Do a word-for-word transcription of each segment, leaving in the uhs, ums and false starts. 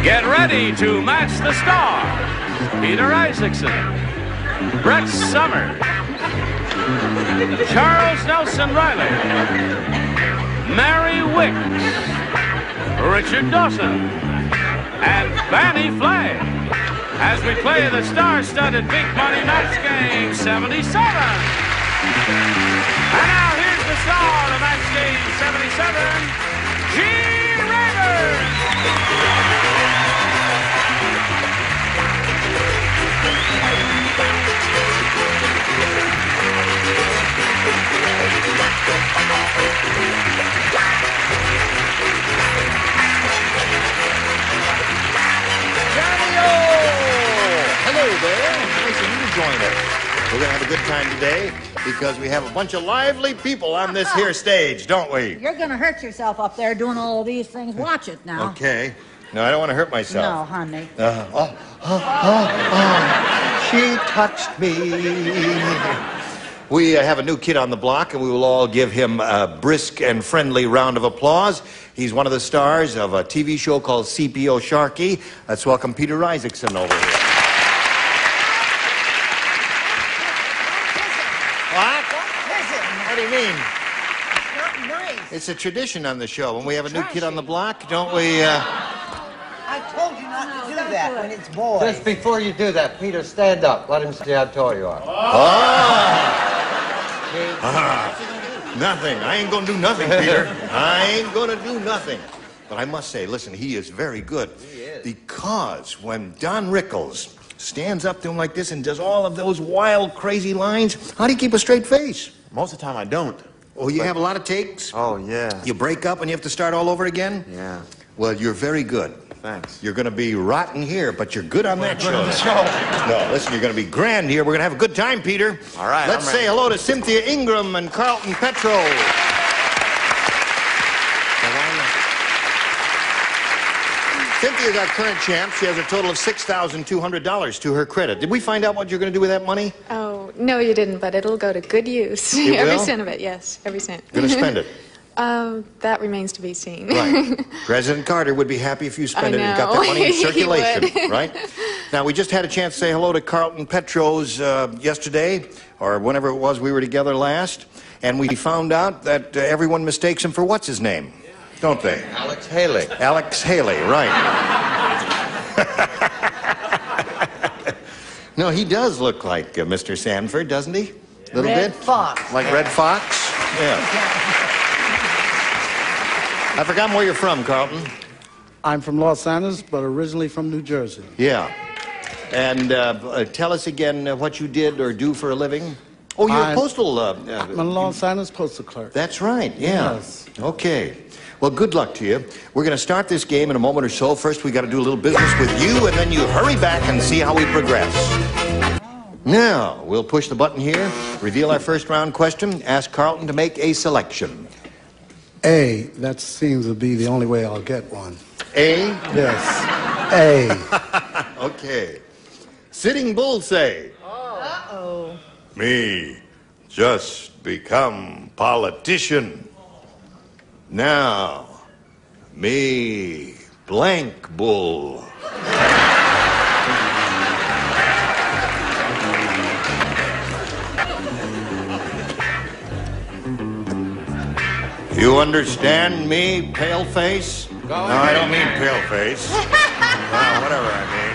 Get ready to match the stars. Peter Isaacson, Brett Summers, Charles Nelson Riley, Mary Wicks, Richard Dawson, and Fannie Flagg as we play the star-studded Big Money Match Game seventy-seven. And now here's the star of Match Game seventy-seven, Gene Rayburn. Hello there. Nice of you to join us. We're going to have a good time today because we have a bunch of lively people on this here stage, don't we? You're going to hurt yourself up there doing all of these things. Watch it now. Okay. No, I don't want to hurt myself. No, honey. Uh, oh, oh, oh, oh. She touched me. We uh, have a new kid on the block, and we will all give him a brisk and friendly round of applause. He's one of the stars of a T V show called C P O Sharky. Let's welcome Peter Isaacson over here. What? What do you mean? It's not nice. It's a tradition on the show. When we have a new kid on the block, don't we... Uh... I told you not to do that when it's boys. Just before you do that, Peter, stand up. Let him see how tall you are. Oh! Ah, nothing. I ain't gonna do nothing, Peter. I ain't gonna do nothing. But I must say, listen, he is very good. He is. Because when Don Rickles stands up to him like this and does all of those wild, crazy lines, how do you keep a straight face? Most of the time I don't. Oh, you have a lot of takes? Oh, yeah. You break up and you have to start all over again? Yeah. Well, you're very good. Thanks. You're going to be rotten here, but you're good on that Good show. on the show. No, listen, you're going to be grand here. We're going to have a good time, Peter. All right, Let's I'm say ready. hello to Cynthia Ingram and Carlton Petro. Cynthia's our current champ. She has a total of six thousand two hundred dollars to her credit. Did we find out what you're going to do with that money? Oh, no, you didn't, but it'll go to good use. It Every will? cent of it, yes, every cent. Going to spend it. Um, that remains to be seen. Right. President Carter would be happy if you spent I it and got that know. money in He circulation, would. right? Now, we just had a chance to say hello to Carlton Petros uh, yesterday, or whenever it was we were together last, and we found out that uh, everyone mistakes him for what's his name, don't they? Alex Haley. Alex Haley, right. No, he does look like uh, Mister Sanford, doesn't he? A little Red bit? Fox. Like Red Fox? Yeah. I forgot where you're from, Carlton. I'm from Los Angeles, but originally from New Jersey. Yeah. And uh, uh, tell us again uh, what you did or do for a living. Oh, you're I'm- a postal... Uh, uh, I'm a Los Angeles postal clerk. That's right, yeah. Yes. Okay. Well, good luck to you. We're going to start this game in a moment or so. First, we got to do a little business with you, and then you hurry back and see how we progress. Now, we'll push the button here, reveal our first round question, ask Carlton to make a selection. A, that seems to be the only way I'll get one. A? Yes. A. Okay. Sitting Bull say. Uh-oh. Me, just become politician. Now, me, blank bull. You understand me, pale face? No, I don't mean pale face. Well, whatever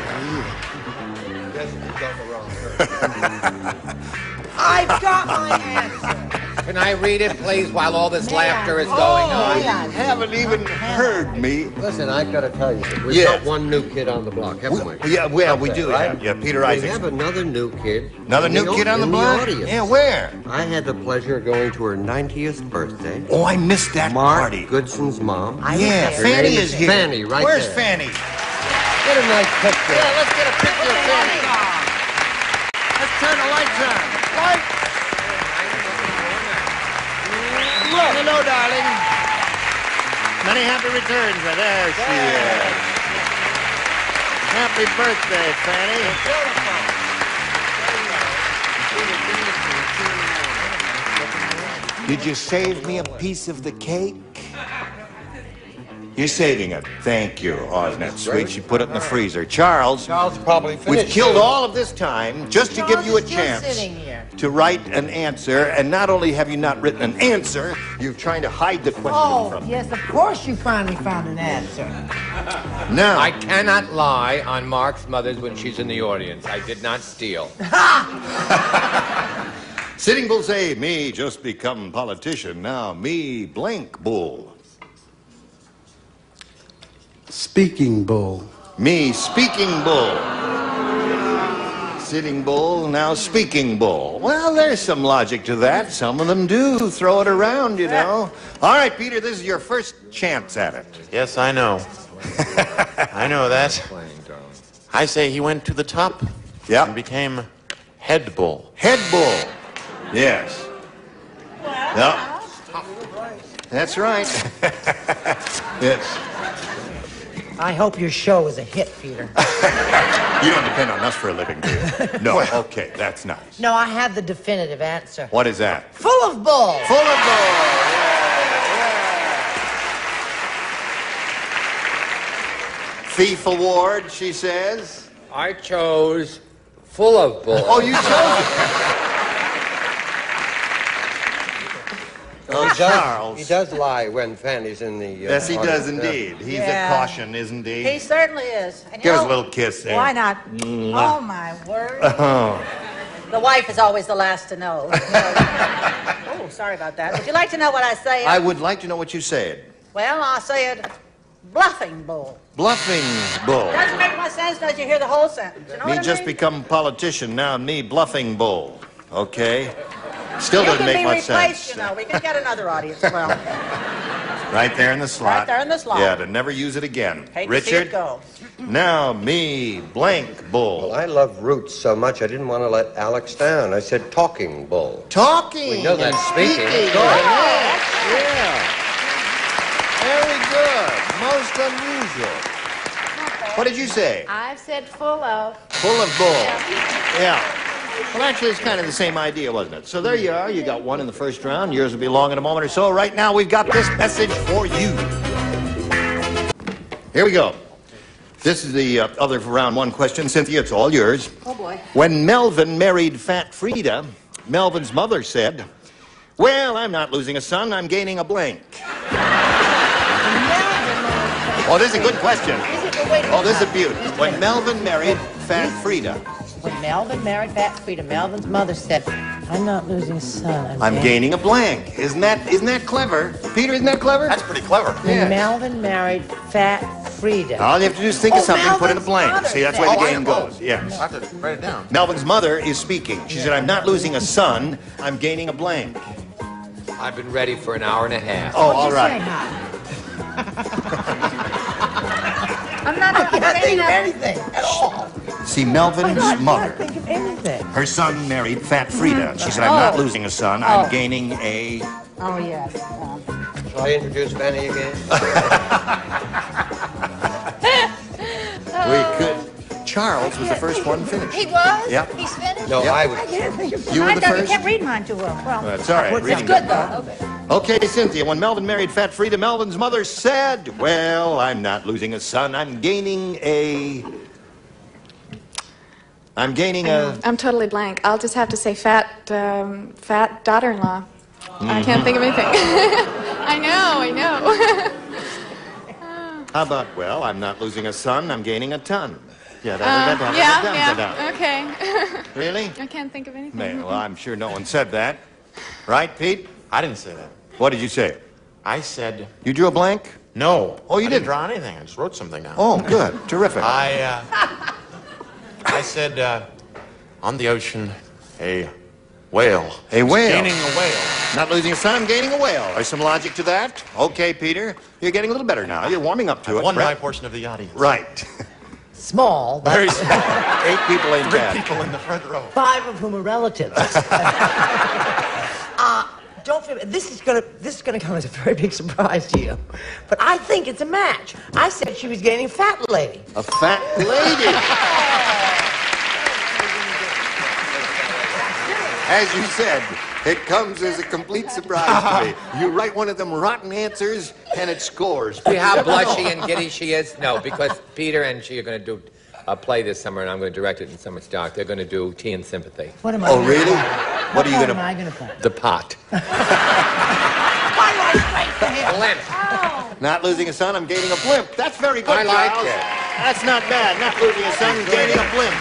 I mean. I've got my answer. Can I read it, please, while all this May laughter I? is going Oh, on? may I? You haven't even heard me. Listen, I gotta tell you, we've Yeah. got one new kid on the block, haven't we? We- yeah, well, we Okay, do right? have- yeah, Peter We Isaacson. have another new kid. Another in new the kid au- on the in block? audience. Yeah, where? I had the pleasure of going to her ninetieth birthday. Oh, I missed that Mark party. Goodson's mom. Yeah, Her Fanny name is here. Fanny, right Where's there. Fanny? Get a nice picture. Yeah, let's get a picture of Fanny. Let's turn the lights on. Lights. Look. Hello, darling. Many happy returns. There she is. Happy birthday, Fanny. Did you save me a piece of the cake? You're saving it. Thank you. Oh, isn't that sweet? She put it in the freezer. Charles, Charles probably finished. we've killed all of this time just to give you a Charles is still chance sitting here. to write an answer. And not only have you not written an answer, you're trying to hide the question Oh, from yes, of course you finally found an answer. Now, I cannot lie on Mark's mother's when she's in the audience. I did not steal. Sitting Bull say, me just become politician. Now, me blank bull. Speaking Bull. Me speaking bull. Sitting bull, now speaking bull. Well, there's some logic to that. Some of them do throw it around, you know. All right, Peter, this is your first chance at it. Yes, I know. I know that. I say he went to the top Yeah. and became head bull. Head bull. Yes. No. That's right. Yes. I hope your show is a hit, Peter. You don't depend on us for a living, do you? No. Okay, that's nice. No, I have the definitive answer. What is that? Full of bull. Full of bull. Yeah, yeah. Thief award, she says. I chose full of bull. Oh, you chose it. Oh, He does, Charles. he does lie when Fanny's in the... Uh, Yes, he does audience. indeed. He's Yeah. a caution, isn't he? He certainly is. And you Give us a know, little kiss there. Why not? Oh, my word. Oh. The wife is always the last to know. Oh, sorry about that. Would you like to know what I say? I would like to know what you said. Well, I say it bluffing bull. Bluffing bull. Doesn't make much sense, does you hear the whole sentence? You know Me what I just mean? become politician, now me bluffing bull. Okay? Still You doesn't can make be much replaced, sense. you know. We can get another audience. Well, Right there in the slot. Right there in the slot. Yeah, to never use it again. hate Richard, to see it go. now me blank bull. Well, I love roots so much I didn't want to let Alex down. I said talking bull. Talking. We know that's and speaking. speaking. Yeah. Yeah. Very good. Most unusual. What did you say? I've said full of. Full of bull. Yeah. Well, actually, it's kind of the same idea, wasn't it? So there you are. You got one in the first round. Yours will be long in a moment or so. Right now, we've got this message for you. Here we go. This is the uh, other round one question. Cynthia, it's all yours. Oh, boy. When Melvin married Fat Frida, Melvin's mother said, well, I'm not losing a son. I'm gaining a blank. Oh, this is a good question. Oh, this is a beaut. When Melvin married Fat Frida. When Melvin married Fat Frida, Melvin's mother said, I'm not losing a son. I'm gaining a blank. Isn't that isn't that clever? Peter, isn't that clever? That's pretty clever. When Melvin married Fat Frida. All you have to do is think Oh, of something, put in a Melvin's blank. mother See, that's the said- way the Oh, I game know. goes. Yeah. I have to write it down. Melvin's mother is speaking. She said, I'm not losing a son. I'm gaining a blank. I've been ready for an hour and a half. Oh, all right. I'm not I can't think of anything at all. See, Melvin's I mother, can't think of anything. her son married Fat Frida. She said, I'm not losing a son. I'm gaining a... Oh, yes. Um, Shall I introduce Fanny again? We could... Charles was the first one finished. he was? Yeah. He's finished? No, Yep. I was. You were I the don't, you first? can't read mine too well. Well, That's all right. it's Reading good, doesn't though. Okay, Cynthia, when Melvin married Fat Frida, Melvin's mother said, well, I'm not losing a son. I'm gaining a... I'm gaining a... I'm totally blank. I'll just have to say fat, um, fat daughter-in-law. I can't think of anything. I know, I know. How about, well, I'm not losing a son. I'm gaining a ton. Yeah, Uh, da, da, da, da, yeah, da, da, da. yeah, okay. Really? I can't think of anything. Man, well, I'm sure no one said that. Right, Pete? I didn't say that. What did you say? I said You drew a blank? no. Oh, you I didn't? draw anything. I just wrote something down. Oh, good. Terrific. I, uh, I said, uh, on the ocean, a whale. A was whale. Gaining a whale. Not losing a son, I'm gaining a whale. There's some logic to that. Okay, Peter. You're getting a little better now. You're warming up to I it. won my Brett. portion of the audience. Right. Small, but Very small. Eight people ain't Three bad. people in the front row. five of whom are relatives. uh, don't forget, this is gonna this is gonna come as a very big surprise to you, but I think it's a match. I said she was gaining a fat lady. A fat lady. As you said, it comes as a complete surprise to me. You write one of them rotten answers, and it scores. See how blushy and giddy she is? No, because Peter and she are going to do a play this summer, and I'm going to direct it in summer stock. They're going to do Tea and Sympathy. What am I Oh, gonna really? play? What are you part gonna- am I going to play? The Pot. Why do I straight for him? Blimp. Not losing a son, I'm gaining a blimp. That's very good, I like Charles. it. That's not bad. Not losing a son, gaining a blimp.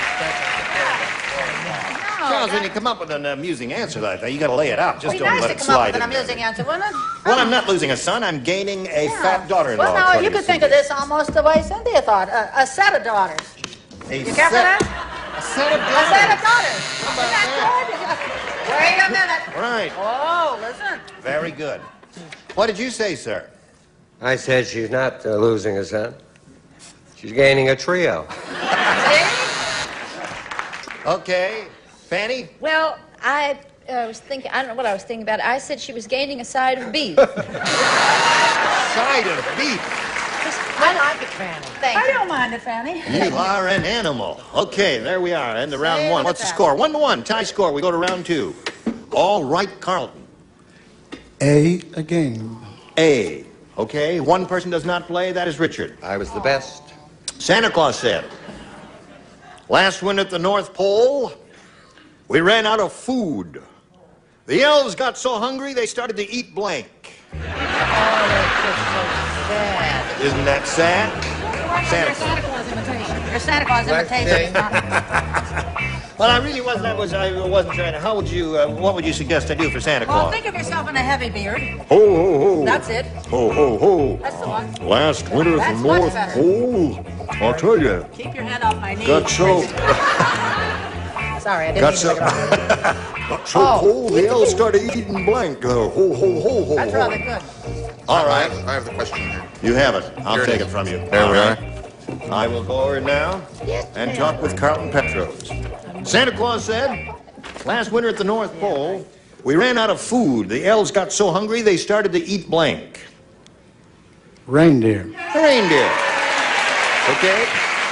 Charles, when you come up with an amusing answer like that, you got to lay it out. Just Be don't nice let to it come up slide with an in there. amusing answer, wouldn't it? Well, I'm not losing a son. I'm gaining a Yeah. fat daughter-in-law. Well, now, according you to could think of Cynthia. this almost the way Cynthia thought. A, a set of daughters. A You care for set- that? A set of A daughters. set of daughters. Isn't that good? Wait a minute. Right. Oh, listen. Very good. What did you say, sir? I said she's not uh, losing a son. She's gaining a trio. Okay. Fanny? Well, I uh, was thinking, I don't know what I was thinking about. I said she was gaining a side of beef. Side of beef. I like it, Fanny. Thank I you. don't mind it, Fanny. You are an animal. Okay, there we are. End of round Say one. it What's the back. score? One to one. Tie score. We go to round two. All right, Carlton. A again. A. Okay, one person does not play. That is Richard. I was the best. Santa Claus said, last winter at the North Pole, we ran out of food. The elves got so hungry they started to eat blank. Isn't that sad? Santa Your Claus. Santa Claus imitation. Your Santa Claus Let's imitation see. is not... Well, I really wasn't. I was. I wasn't trying to. How would you? Uh, what would you suggest I do for Santa Well, Claus? think of yourself in a heavy beard. Ho ho ho! That's it. Ho ho ho! That's the one. Last winter at That's the much North better. Pole, I'll tell you, Keep your hand off my knee. got so Sorry, I didn't got mean so to make it up. got so Oh. cold. The elves started eating blank. Uh, ho ho ho ho. That's ho. rather good. All right, I have the question here. you have it. I'll Here it take is. it from you. There we All are. right. I will go over now and talk with Carlton Petros. Santa Claus said, last winter at the North Pole, we ran out of food. The elves got so hungry they started to eat blank. Reindeer. The reindeer. Okay.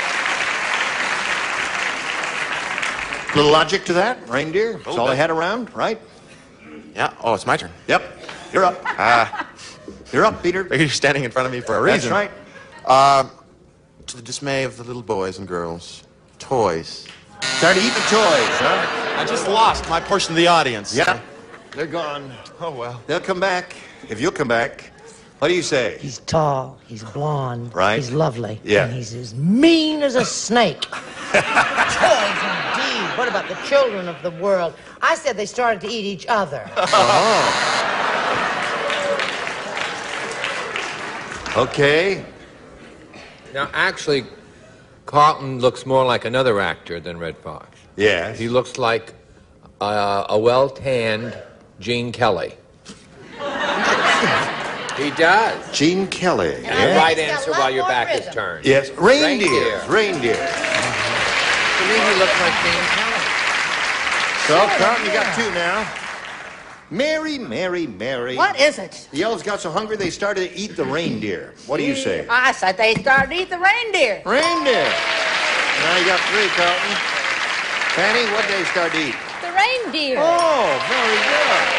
Little logic to that, reindeer. That's all I had around, right? Yeah. Oh, it's my turn. Yep. You're up. Ah, You're up, Peter. you're standing in front of me for a That's reason. right. Uh, to the dismay of the little boys and girls, toys. Started eating toys, huh? I just lost my portion of the audience. Yeah. They're gone. Oh, well. They'll come back. If you'll come back. What do you say? He's tall, he's blonde, Right. he's lovely, Yeah. and he's as mean as a snake. Toys, indeed. What about the children of the world? I said they started to eat each other. Okay. Now, actually, Carlton looks more like another actor than Red Fox. Yes. He looks like uh, a well-tanned Gene Kelly. He does. Gene Kelly. The Yeah. right He's got a answer lot while your more back is rhythm. turned. Yes. Reindeers. Reindeer. To me, he looks like Gene Kelly. So, Carlton, you got two now. Mary, Mary, Mary. What is it? The elves got so hungry they started to eat the reindeer. What do you say? I said they started to eat the reindeer. Reindeer. Now you got three, Carlton. Fanny, what did they start to eat? The reindeer. Oh, very good.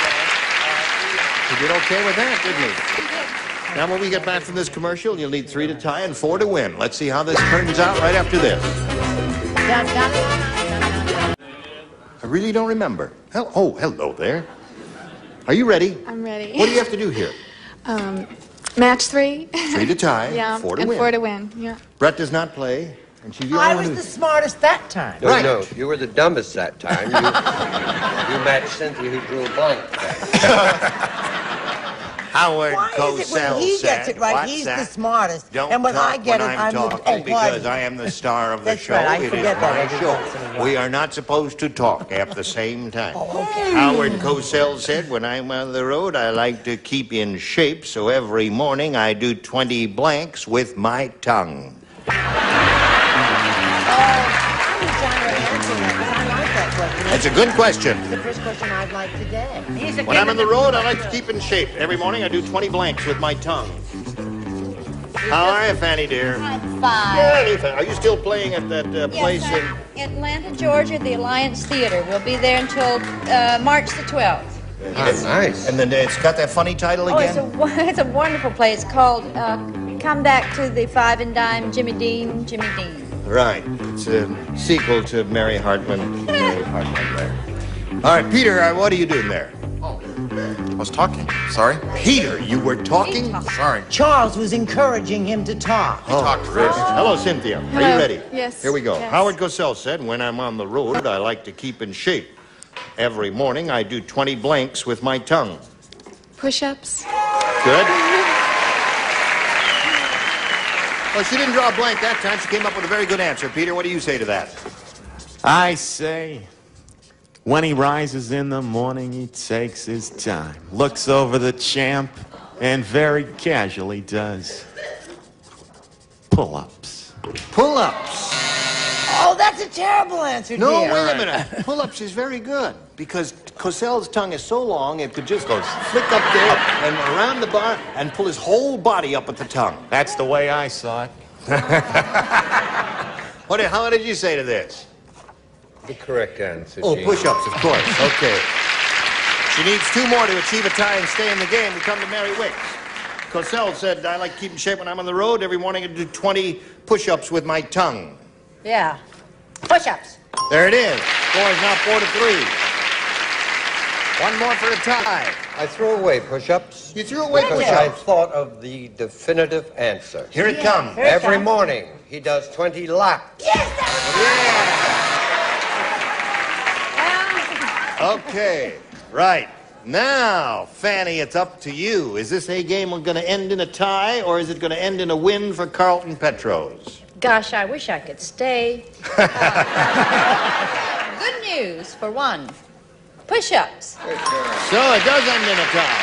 He did okay with that, didn't he? Now, when we get back from this commercial, you'll need three to tie and four to win. Let's see how this turns out right after this. Dun, dun, dun, dun, dun. I really don't remember. Hel- Oh, hello there. Are you ready? I'm ready. What do you have to do here? Um, match three. Three to tie, Yeah, four to and win. four to win. Yeah. Brett does not play, and she's the I only was one the who... smartest that time. No, Right. no, you were the dumbest that time. You, you matched Cynthia, who drew a blank. Howard Why is it when Cosell he gets said, it right, "What's he's that? the smartest, Don't and when talk I get when it, I'm, I'm the... talking Oh, because pardon. I am the star of the That's show. right, I It is forget that my every show. once in a while. We are not supposed to talk at the same time. Oh, okay. Howard Cosell said, when I'm on the road, I like to keep in shape, so every morning I do twenty blanks with my tongue. Oh, I was trying to answer that, 'cause I like that question. It's a good question. It's the first question I'd like today. He's a When kid I'm on in the road, I like to keep in shape. Every morning I do twenty blanks with my tongue. How are you, Fanny, dear? I'm fine. Fairly fine. Are you still playing at that uh, place Yes, in... I'm Atlanta, Georgia, the Alliance Theater. We'll be there until uh, March the twelfth. Yes. Nice. And then it's got that funny title Oh, it's again? a, wo- it's a wonderful play. It's called uh, Come Back to the Five and Dime, Jimmy Dean, Jimmy Dean. Right. It's a sequel to Mary Hartman. Mary Hartman there. All right, Peter, uh, what are you doing there? Oh, I was talking. Sorry. Peter, you were talking? Sorry. Charles was encouraging him to talk. Oh, talked first. Hello, Cynthia. Are Hello. you ready? Yes. Here we go. Yes. Howard Cosell said, when I'm on the road, I like to keep in shape. Every morning, I do twenty blanks with my tongue. Push-ups. Good. Well, she didn't draw a blank that time. She came up with a very good answer. Peter, what do you say to that? I say, when he rises in the morning, he takes his time, looks over the champ, and very casually does pull-ups. Pull-ups. Oh, that's a terrible answer, No, dear. wait a minute. Pull-ups is very good because Cosell's tongue is so long it could just go flick up there and around the bar and pull his whole body up at the tongue. That's the way I saw it. What? How did you say to this? The correct answer, Oh, Gene. push-ups, of course. Okay. She needs two more to achieve a tie and stay in the game. We come to Mary Wicks. Cosell said, I like to keep in shape when I'm on the road. Every morning I do twenty push-ups with my tongue. Yeah. Push-ups. There it is. Score is now four to three. One more for a tie. I threw away push-ups. You threw away because I push-ups. thought of the definitive answer. Here it comes. Here it Every comes. morning, he does twenty laps. Okay, right. Now, Fanny, it's up to you. Is this A game going to end in a tie, or is it going to end in a win for Carlton Petros? Gosh, I wish I could stay. Good news, for one. Push-ups. So it does end in a tie.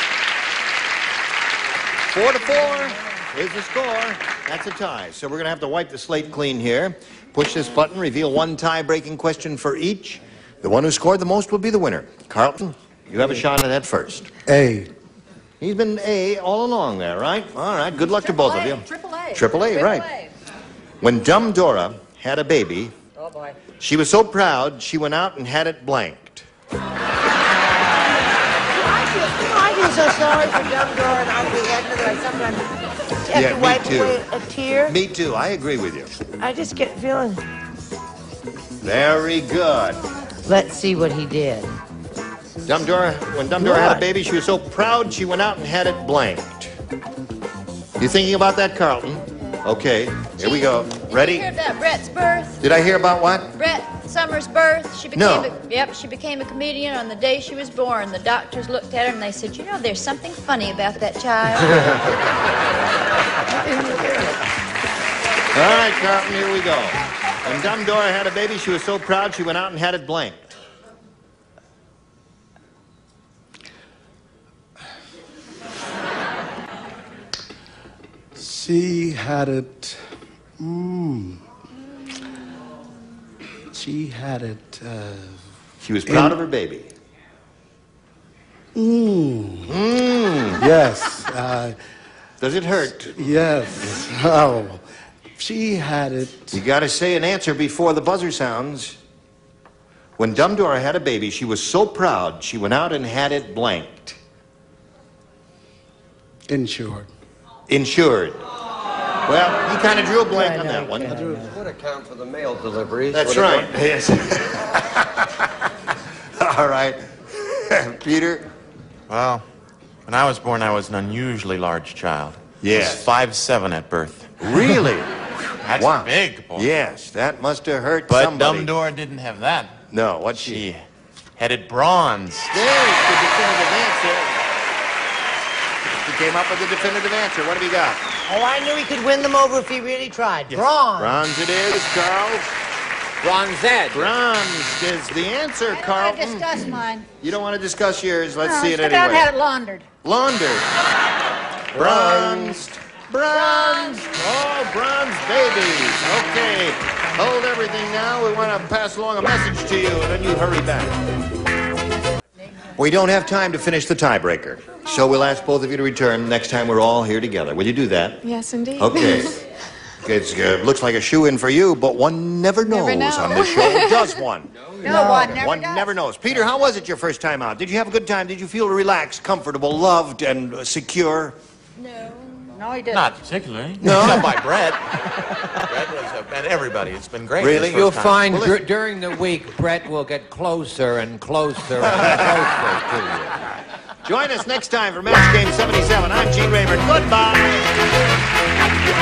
Four to four is the score. That's a tie. So we're going to have to wipe the slate clean here. Push this button, reveal one tie-breaking question for each. The one who scored the most will be the winner. Carlton, you have a shot at that first. A. He's been A all along there, right? All right, good luck to both of you. Triple A. Triple A, right. A. When Dumb Dora had a baby, Oh, boy. she was so proud she went out and had it blanked. I feel so sorry for Dumb Dora and Uncle Edna that I sometimes have Yeah, to me wipe too. away a tear. Me too, I agree with you. I just get feeling. Very good. Let's see what he did. Dumb Dora, when Dumb Dora had a What? baby, she was so proud she went out and had it blanked. You thinking about that, Carlton? Okay, here we go. Did you Ready? hear about Brett's birth? Did I hear about what? Brett Summers' birth. She became No. a, yep, she became a comedian on the day she was born. The doctors looked at her and they said, you know, there's something funny about that child. All right, Carlton, here we go. When Dumb Dora had a baby, she was so proud she went out and had it blanked. She had it. Mm, she had it. Uh, She was proud In- of her baby. mm, Mmm. yes. Uh, Does it hurt? yes. Oh, she had it. You got to say an answer before the buzzer sounds. When Dumb Dora had a baby, she was so proud she went out and had it blanked. Insured. Insured. Well, you kind of drew a blank on that one. Would account for the mail deliveries. That's would it right. not? Yes. All right. Peter? Well, when I was born, I was an unusually large child. I Yes. was five seven at birth. Really? That's Wow. big, boy. Yes, that must have hurt But somebody. Dumb Dora didn't have that. No, what She she? headed bronze. There's the definitive answer. He came up with the definitive answer. What have you got? Oh, I knew he could win them over if he really tried. Bronze. Bronze it is, Carl. Bronzed. Bronze is the answer, I don't want to Carlton. discuss mine. You don't want to discuss yours. Let's No, see it stick out and anyway. had it laundered. Laundered. Bronzed. Bronze. Oh, bronze babies. Okay. Hold everything now. We want to pass along a message to you, and then you hurry back. We don't have time to finish the tiebreaker, so we'll ask both of you to return next time we're all here together. Will you do that? Yes, indeed. Okay. It uh, looks like a shoe-in for you, but one never knows Never know. on this show, does one? No, one never One does. never knows. Peter, how was it your first time out? Did you have a good time? Did you feel relaxed, comfortable, loved, and uh, secure? No, he didn't. Not particularly. No? Except by Brett. Brett was, uh, and everybody. It's been great. Really? this You'll first time. find Well, dur- during the week, Brett will get closer and closer and closer to you. Join us next time for Match Game seventy-seven. I'm Gene Rayburn. Goodbye.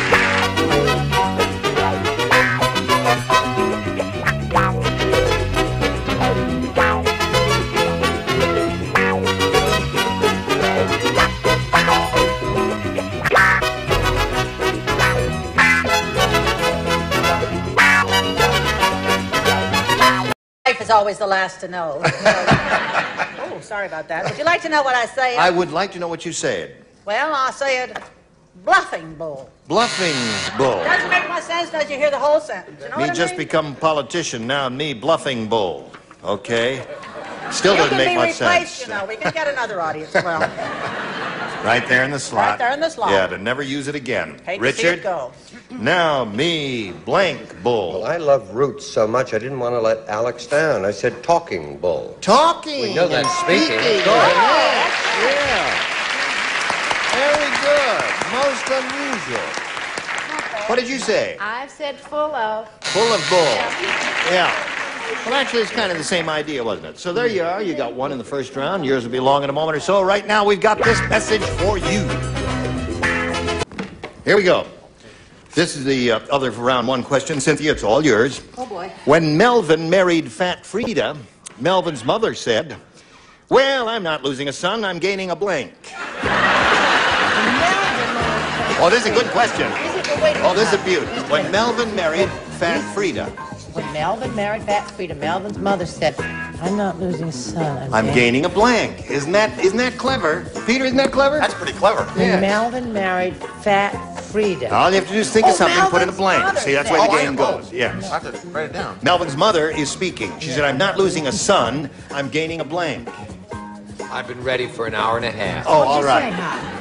Life is always the last to know. Oh, sorry about that. Would you like to know what I say? I would like to know what you said. Well, I'll say it. Bluffing bull. Bluffing bull. Doesn't make much sense unless you hear the whole sentence. You know Me what I just mean? become politician, now me bluffing bull. Okay? Still You doesn't can make be much replaced, sense. you know. We can get another audience. Well, Right there in the slot. Right there in the slot. Yeah, to never use it again. hate Richard? to see it go. Now me blank bull. Well, I love Roots so much I didn't want to let Alex down. I said talking bull. Talking. We know that's and speaking, speaking. of course. Yeah. Very good. Most unusual. What did you say? I've said full of. Full of bull. Yeah. Well, actually, it's kind of the same idea, wasn't it? So there you are. You got one in the first round. Yours will be along in a moment or so. Right now, we've got this message for you. Here we go. This is the uh, other round one question. Cynthia, it's all yours. Oh, boy. When Melvin married Fat Frida, Melvin's mother said, "Well, I'm not losing a son. I'm gaining a blank." Oh, this is a good question. Oh, this is a beauty. When Melvin married Fat Frida, When Melvin married Fat Frida, Melvin's mother said, I'm not losing a son. I'm, I'm gaining-" gaining a blank. Isn't that isn't that clever? Peter, isn't that clever? That's pretty clever. When Melvin married Fat Frida. All you have to do is think of Oh, something, put in a Melvin's blank. mother See, that's said- why the Oh, I game know. goes. Yes. I have to write it down. Melvin's mother is speaking. She said, "I'm not losing a son. I'm gaining a blank." I've been ready for an hour and a half. Oh, all Say, right.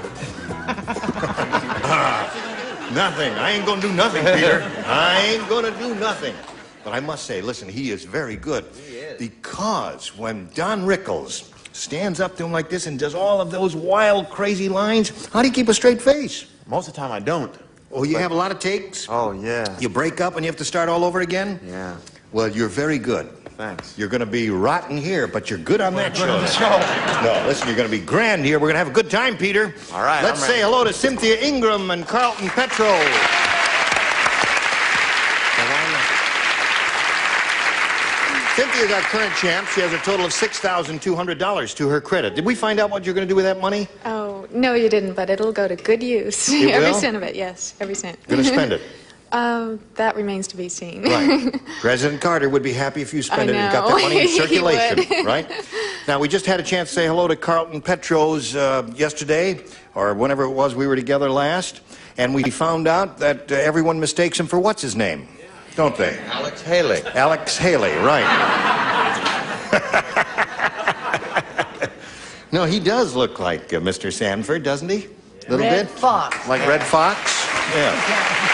huh? Nothing. I ain't gonna do nothing, Peter. I ain't gonna do nothing. But I must say, listen, he is very good. He is. Because when Don Rickles stands up to him like this and does all of those wild, crazy lines, how do you keep a straight face? Most of the time I don't. Oh, you have a lot of takes? Oh, yeah. You break up and you have to start all over again? Yeah. Well, you're very good. Thanks. You're going to be rotten here, but you're good on that show. No, listen, you're going to be grand here. We're going to have a good time, Peter. All right, Let's I'm say ready. hello to Cynthia Ingram and Carlton Petro. Cynthia's our current champ. She has a total of six thousand two hundred dollars to her credit. Did we find out what you're going to do with that money? Oh, no, you didn't, but it'll go to good use. It Every will? cent of it, yes, every cent. Going to spend it. Um, that remains to be seen. Right. President Carter would be happy if you spent I it and got know. that money in He circulation, would. right? Now, we just had a chance to say hello to Carlton Petros uh, yesterday, or whenever it was we were together last, and we found out that uh, everyone mistakes him for what's his name, don't they? Alex Haley. Alex Haley, right. No, he does look like uh, Mister Sanford, doesn't he? A little Red bit? Fox. Like Red Fox? Yeah.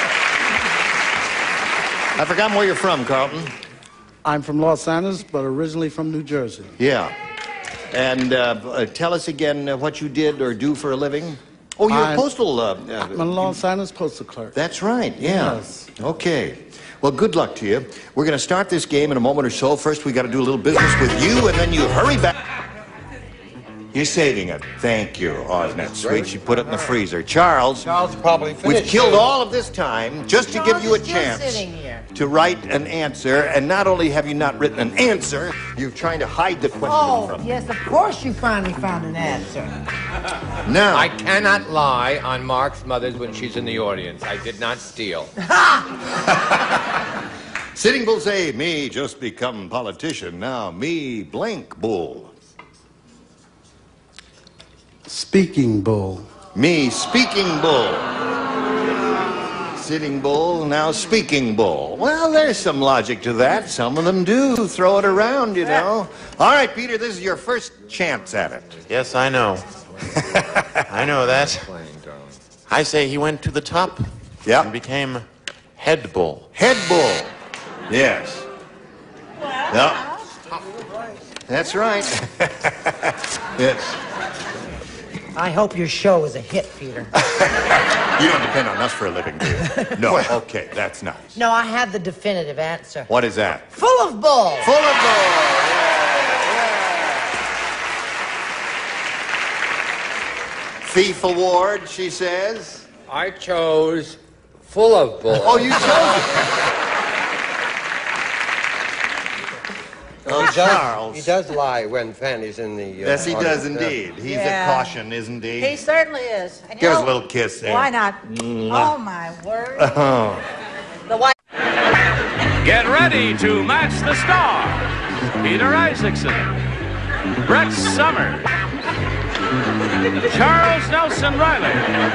I forgot where you're from, Carlton. I'm from Los Angeles, but originally from New Jersey. Yeah. And uh, uh, tell us again uh, what you did or do for a living. Oh, you're a I'm- postal... Uh, I'm uh, a Los Angeles postal clerk. that's right, yeah. Yes. Okay. Well, good luck to you. We're going to start this game in a moment or so. First, we got to do a little business with you, and then you hurry back. You're saving it. Thank you. Oh, isn't that sweet? She put it in the freezer. Charles, Charles probably we've finished. killed all of this time just to give you a Charles is still chance sitting here. to write an answer. And not only have you not written an answer, you're trying to hide the question Oh, from yes, of course you finally found an answer. Now, I cannot lie on Mark's mother's when she's in the audience. I did not steal. Sitting Bull say, me just become politician. Now, me blank bull. Speaking bull. Me speaking bull. Sitting bull, now speaking bull. Well, there's some logic to that. Some of them do throw it around, you know. All right, Peter, this is your first chance at it. Yes, I know. I know that. I say he went to the top. Yeah. and became head bull. Head bull. Yes. Yeah. That's right. Yes. I hope your show is a hit, Peter. You don't depend on us for a living, do you? No. Okay, that's nice. No, I have the definitive answer. What is that? Full of bull. Full of bull. Thief Award, she says. I chose full of bull. Oh, you chose it. He does, Charles. he does lie when Fanny's in the... Uh, Yes, he does audience. indeed. He's Yeah. a caution, isn't he? He certainly is. And you Give us know, a little kiss there. Why not? Oh, my word. Oh. The white. Get ready to match the star. Peter Isaacson, Brett Summers, Charles Nelson Riley,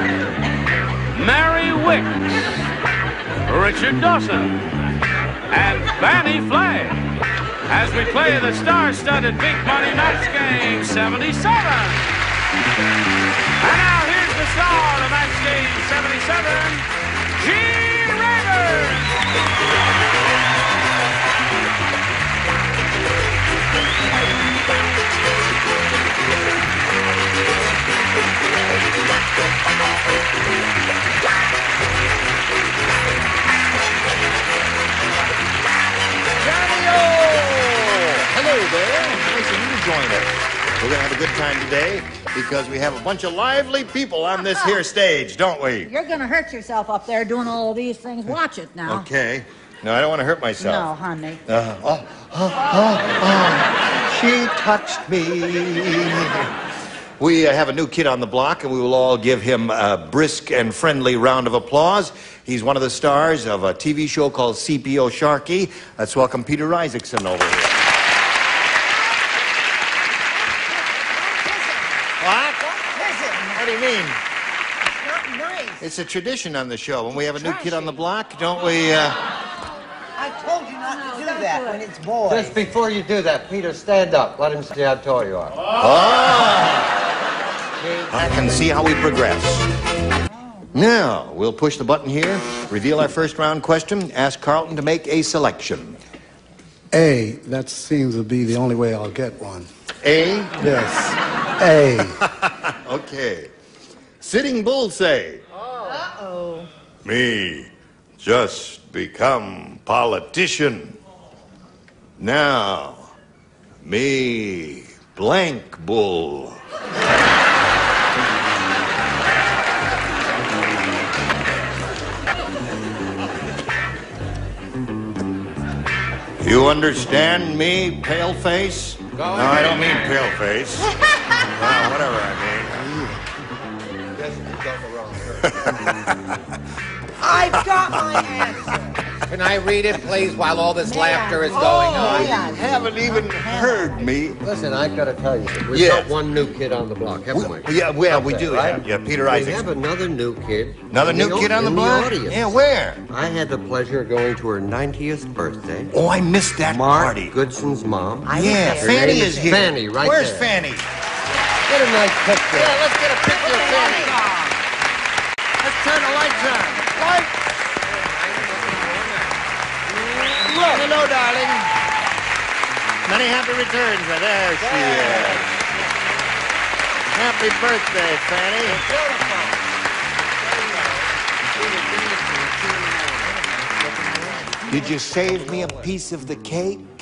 Mary Wicks, Richard Dawson, and Fanny Flagg as we play the star-studded Big Money Match Game seventy-seven. And now here's the star of Match Game seventy-seven, Gene Rayburn. Hello there. Nice of you to join us. We're going to have a good time today because we have a bunch of lively people on this here stage, don't we? You're going to hurt yourself up there doing all of these things. Watch it now. Okay. No, I don't want to hurt No, myself. honey. Uh, oh, oh, oh, oh. She touched me. We uh, have a new kid on the block, and we will all give him a brisk and friendly round of applause. He's one of the stars of a T V show called C P O Sharky. Let's welcome Peter Isaacson over here. What? What do you mean? Not nice. It's a tradition on the show. When we have a new kid on the block, don't we... Uh... I told you not to do that when it's boys. Just before you do that, Peter, stand up. Let him see how tall you are. Oh! I can see how we progress. Now, we'll push the button here, reveal our first round question, ask Carlton to make a selection. A, that seems to be the only way I'll get one. A? Yes, A. Okay. Sitting Bull say, Uh-oh. me just become politician. Now, me blank bull. You understand me, pale face? No, I don't mean pale face. Well, whatever I mean. Yes, you got the wrong person. I've got my answer. Can I read it, please, while all this May laughter I? is going Oh, on? may I? You haven't even heard me. Listen, I've got to tell you, we've Yes. got one new kid on the block, haven't we? We- yeah, well, we Okay, do right? have- yeah, Peter We Isaacson. have another new kid. Another in new the kid au- on the in block? audience. Yeah, where? I had the pleasure of going to her ninetieth birthday. Oh, I missed that Mark party. Goodson's mom. I was Yeah, there. Her Fanny name is here. Fanny, right Where's there. Fanny? Get a nice picture. Yeah, let's get a picture of Fanny. Let's turn the lights on. Light. Look. Hello, darling. Many happy returns. There she is. Happy birthday, Fanny. Did you save me a piece of the cake?